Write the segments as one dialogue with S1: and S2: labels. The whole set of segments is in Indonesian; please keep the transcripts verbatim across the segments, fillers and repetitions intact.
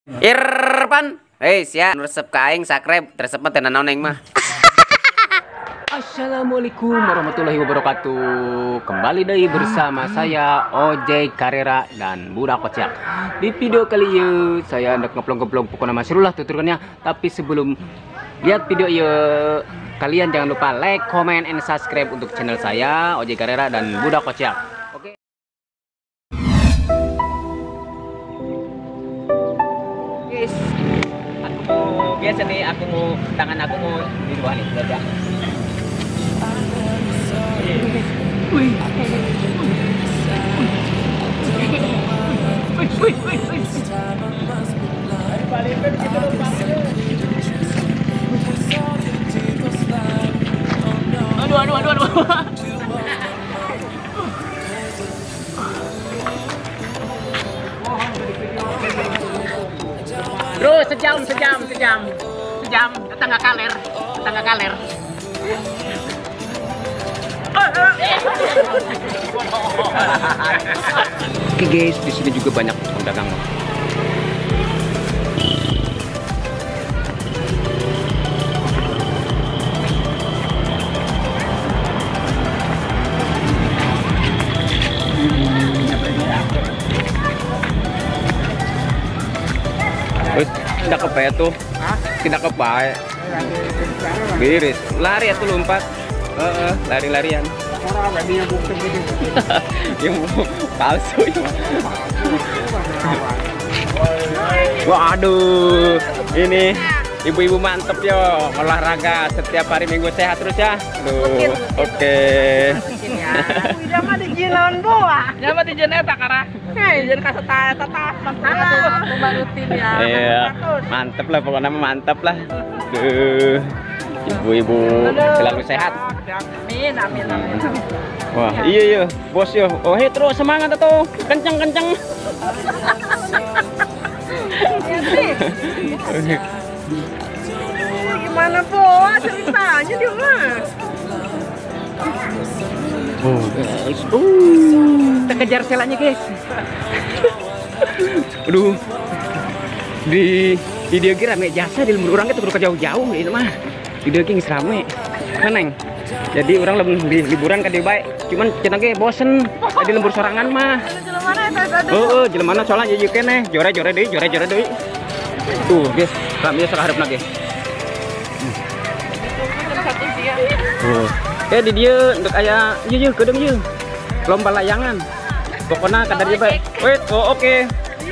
S1: Irpan, hei sia resep ka aing subscribe, resep mah teu naon mah. Assalamualaikum warahmatullahi wabarakatuh. Kembali deui bersama saya Ojek Carrera dan Budak Kocak. Di video kali ini saya hendak ngeplong-ngeplong pokoknya masrulah tuturnya. Tapi sebelum lihat video ini, kalian jangan lupa like, comment, and subscribe untuk channel saya Ojek Carrera dan Budak Kocak. Oke. Guys, aku mau biasa nih, aku mau tangan aku mau di bawah nih, lihat. Wih. Wih, wih, wih, wih. Aduh, aduh, aduh, aduh. Bro, sejam, sejam, sejam, sejam, tetangga kaler, tetangga kaler. Oke guys, di sini juga banyak pedagang. Wih, tidak kebaik tuh, tidak kebaik. Biris, lari atau lompat, uh, uh, lari-larian. Yang palsu itu. Waduh, ini ibu-ibu mantep yo, olahraga setiap hari Minggu sehat terus ya. Duh, oke.
S2: Jangan dijinan boa. Jangan dijinan tak karena. Hei, jangan kasih tatap masalah membarutin ya.
S1: Iya, mantep lah pokoknya mantep lah. Duh, ibu-ibu selalu sehat.
S2: Amin, amin, amin.
S1: Wah, iya iya, bos yo. Oh, hey, terus semangat tuh. Kenceng-kenceng.
S2: Gimana boa ceritanya dia mah?
S1: Oh, guys. Uh, kita kejar selanya, guys. Aduh. Di di dia kira rame jasa di lembur orang itu kudu jauh-jauh ini mah. Di dia geus rame. Kaneng. Jadi orang lebih di liburan ka dieu bae. Cuman cenah ge bosen di lembur sorangan mah.
S2: Jelemana eta tadi?
S1: Heeh, jelemana soalnya ieu keneh, jore-jore deui, jore-jore deui. Tuh, guys, rame saharepna ge. Oh. Eh di dia untuk aya ieu ieu kedeung ieu. Lomba layangan. Pokoknya kadar dia bae. Wait, oh oke. Okay.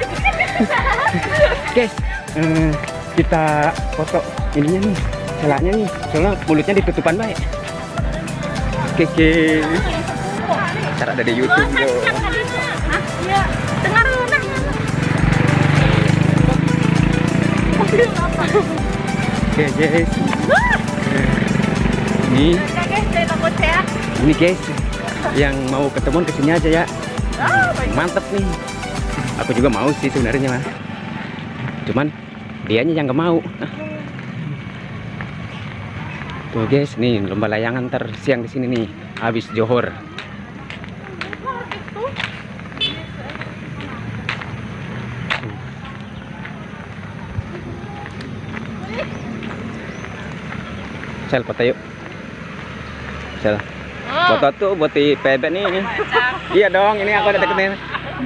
S1: Guys, eh, kita foto ininya nih, celaknya nih. Soalnya mulutnya ditutupan baik. Oke, oke. Cara ada di YouTube yo.
S2: Iya, dengar nah.
S1: Oke, guys. Ini ini guys, yang mau ketemuan kesini aja ya. Mantep nih. Aku juga mau sih sebenarnya mah. Cuman dianya yang gak mau. Tuh guys, nih lomba layangan ntar siang di sini nih, habis johor. Sel foto yuk. Sel. Foto tuh buat di P B nih. Ini. Iya dong, ini aku udah deketin.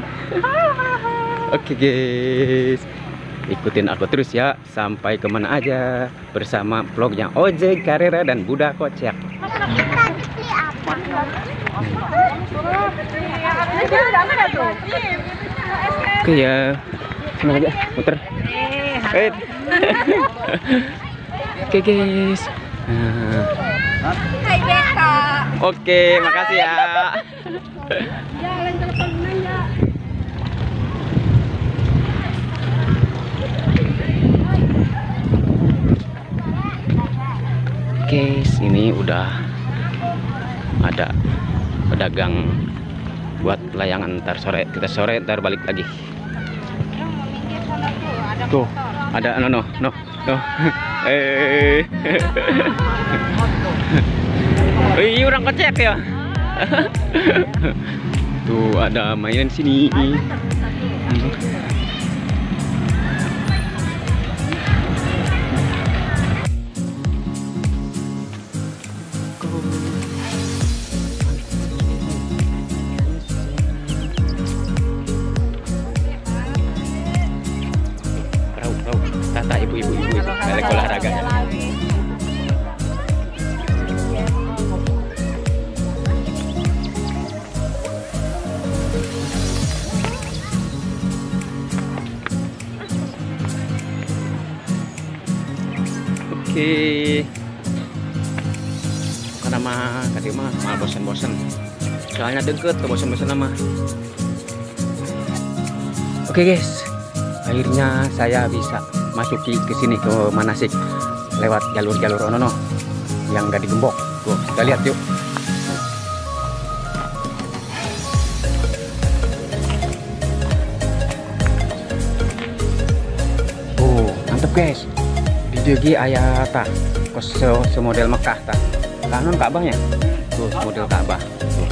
S1: Oke guys, ikutin aku terus ya sampai kemana aja bersama vlognya Ojek Carrera dan Budak Kocak. Oke ya, senang aja muter. Hey. Oke guys. Nah. Oke, makasih ya. Guys, ini udah ada pedagang buat layangan ntar sore. Kita sore ntar balik lagi. Tuh, ada no no no no. Eh. Wih, orang kocek ya. Tuh ada mainan sini. ibu ibu ibu balik olahraga ya. Oke, karena mah tadi mah malah bosan-bosan, soalnya deket tuh bosan-bosan nama. Oke guys, akhirnya saya bisa masuki ke sini ke Manasik lewat jalur-jalur ono yang gak digembok. Tuh, kita lihat yuk. Oh, mantep guys. Jadi ayah ta kos semodel Mekah ta kanon Ka'bahnya tuh model Ka'bah tuh.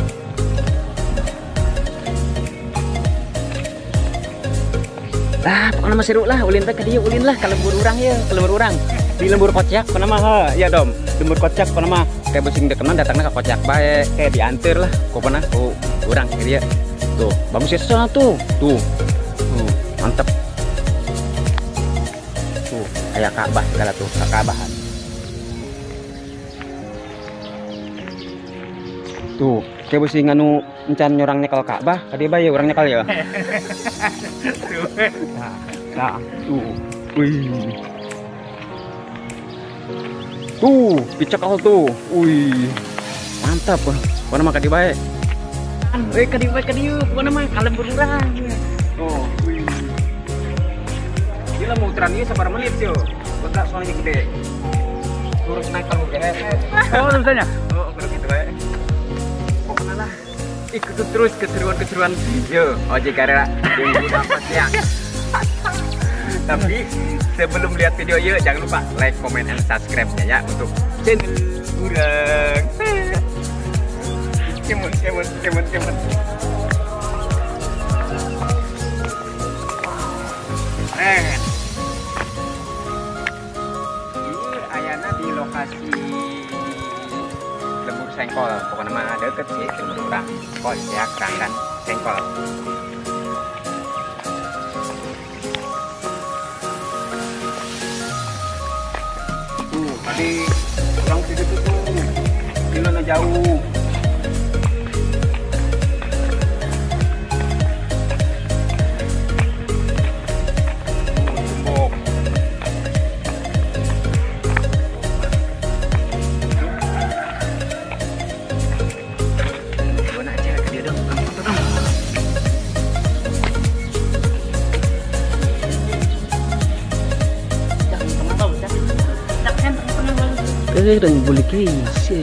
S1: Lah pokoknya masih seru lah ulin teh kadieu ulin lah kalau lembur urang ya kalau lembur urang di lembur kocak pernah mah ya dom lembur kocak pernah mah kayak bosing dekenan datangnya ke kocak bae kayak diantar lah kok pernah tuh urang dia tuh bagus ya sana tuh tuh tuh mantep. Kayak Ka'bah segala tuh, Ka'bahan. Tuh, kayak besi nganu encan nyorangnya kalau Ka'bah, kadi bae orangnya kali ya. Nah, nah, tuh. Wih. Tuh, dicekal tuh. Wih. Mantap. Mana mah kadi bae. Eh, kadi bae kadi yuk. Mana mah kalem berurang. Oh, wih. Gila mau teran ini seberapa menit sih? Betul soalnya gede. Terus naik kalau gede. Oh misalnya? Oh kalau gitu ya. Pokoknya lah ikuti terus keseruan-keseruan. Yo Ojek Karera yang dapat ya. Tapi sebelum lihat video yuk jangan lupa like, comment, and subscribe-nya ya untuk channel urang. Cemon, cemon, cemon, cemon. Eh. Ayana di lokasi lembur sengkol pokoknya mah deket sih lembur urang kos ya keranggan sengkol. Tuh tadi orang situ tuh kilona jauh. Eh, dan boleh kisi.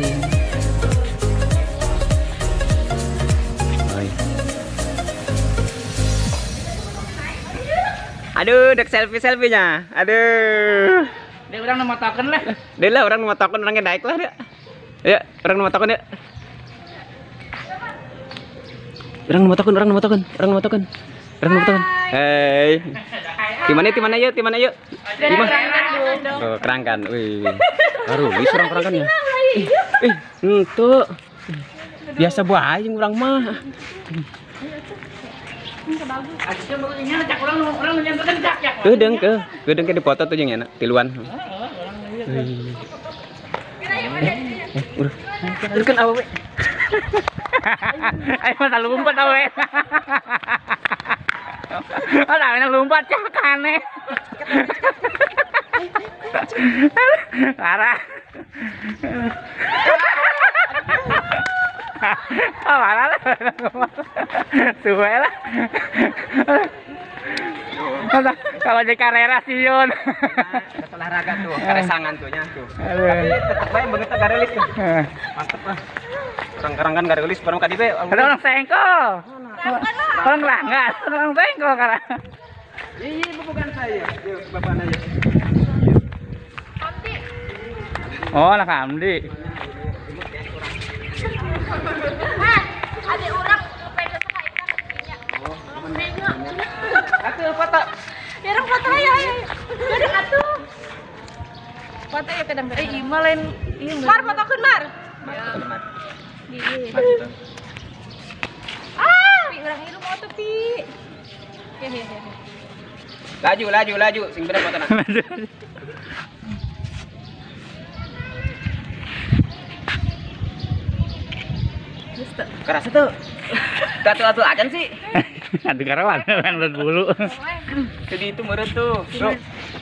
S1: Aduh, dek selfie selfienya. Aduh.
S2: Dia orang nama token lah.
S1: Dia lah orang nama token orangnya naik lah dia. Ya, orang nama token ya. Orang nama token, orang nama token, orang nama token, orang nama token. Hei. Di mana? Di mana yuk? Di mana yuk? Di mana? Oh, kerangkan. Wih. Baru wis orang kerangkan ya. Eh, entuk. Biasa bae urang mah. Gedeng ke, gedeng ke dipoto tuh yang enak, tiluan. Udah, itu kan awe. Ayo masa lompat awe. Ada yang lompat cak aneh. Parah. Oh, parah lah. Suwe lah. Kalau di Karera sih Yun.
S2: Olahraga tuh, karesangan tuhnya tuh.
S1: Tapi
S2: tetap baik banget garelis tuh. Mantep lah. Orang-orang kan garelis bareng kadi be.
S1: Ada orang sengkol. Orang langgar, orang sengkol karena.
S2: Iya, bukan saya. Yuk, bapak aja.
S1: Oh, anak Hamdi.
S3: Ada orang pengen sekali punya.
S2: Atuh foto.
S3: Ya orang foto ya. Ada atuh. Foto ya kadang-kadang. Eh, ima lain ieu. Mar fotokeun Mar.
S2: Mar.
S3: Iya. Ah, pi urang ieu mau tuh pi. Hehehe.
S1: Laju, laju, laju. Sing bener foto. Kerasa tuh. Tatu-tatu aja sih.
S2: Aduh karawan, yang lihat bulu.
S1: Jadi itu meren tuh. Bro.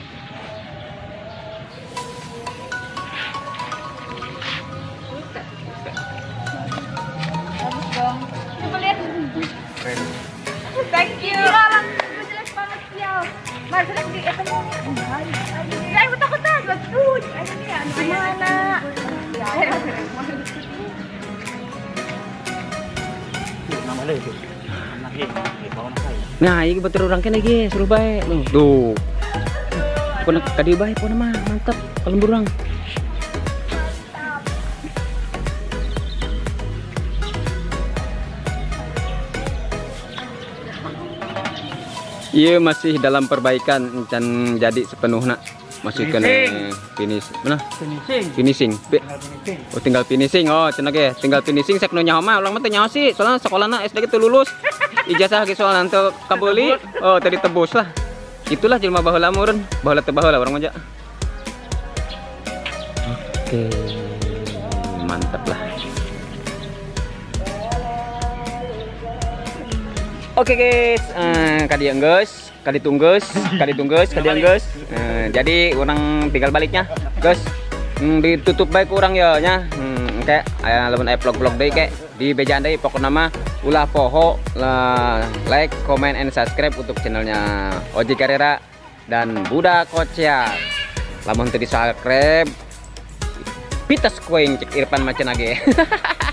S3: Bagus dong. Coba lihat.
S1: Keren.
S3: Thank you. Orang jelek banget ya. Mas, jelek di itu mau. Ya, aku takut takut. Tuh, gimana?
S2: Nama lu itu.
S1: Nah, ini betul orang kene ge, suruh baik. Tuh. Pun tadi baik pun mah mantap kalau burang. Iya masih dalam perbaikan dan jadi sepenuhnya masih kena finish mana
S2: Finishing.
S1: finishing Be-
S2: Finishing.
S1: oh tinggal finishing oh cenah ge tinggal finishing sek nu nyaho mah urang mah teu nyaho sih soalnya sekolahna S D teu lulus ijazah ge soalna teu kabeuli oh tadi tebus lah itulah jelema baheula meureun baheula teu baheula urang mah ja oke mantap lah. Oke guys, eh, kadieu geus, kadi tunggeus, kadi tunggeus, kadi geus. Eh, jadi orang tinggal baliknya, guys. Hmm, ditutup baik kurang ya nya. Hmm, kayak aya lamun aya vlog-vlog deui kayak di bejaan deui pokokna mah ulah poho lah, like, comment and subscribe untuk channelnya Ojek Carrera dan Budak Kocak. Lamun teu di subscribe pites kuing cek Irfan macan age.